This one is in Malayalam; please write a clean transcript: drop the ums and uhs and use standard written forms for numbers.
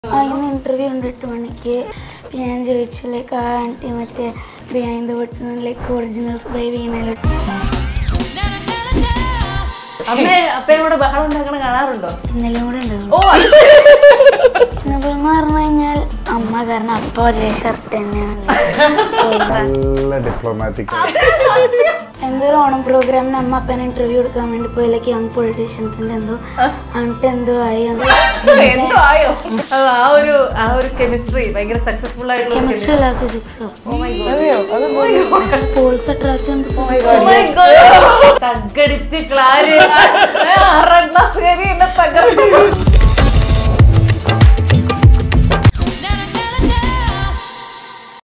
ഇന്റർവ്യൂ ഉണ്ട് 8 മണിക്ക്. ഞാൻ ചോദിച്ചു ലൈക്ക് ആ ആൻറ്റി മറ്റേ behind the button like originals by വീണയിലോട്ട്. ഇന്നലെയും കൂടെ ഉണ്ടാവും. എന്ന് പറഞ്ഞു കഴിഞ്ഞാൽ അമ്മ കാരണം അപ്പ വലിയ ഷർട്ട് തന്നെയാണ്. എന്തോ ഒരു ഓണം പ്രോഗ്രാമിന് അമ്മ അപ്പനെ ഇന്റർവ്യൂ എടുക്കാൻ വേണ്ടി പോയി ലൈക്ക് യങ് പൊളിറ്റീഷ്യൻസിന്റെ എന്തോ എന്നിട്ട് എന്തോ ആയി. കെമിസ്ട്രി അല്ല ഫിസിക്സോ പോൾസ് അട്രാക്ഷൻ. തകടിച്ച് ക്ലാര് 6ാം ക്ലാസ്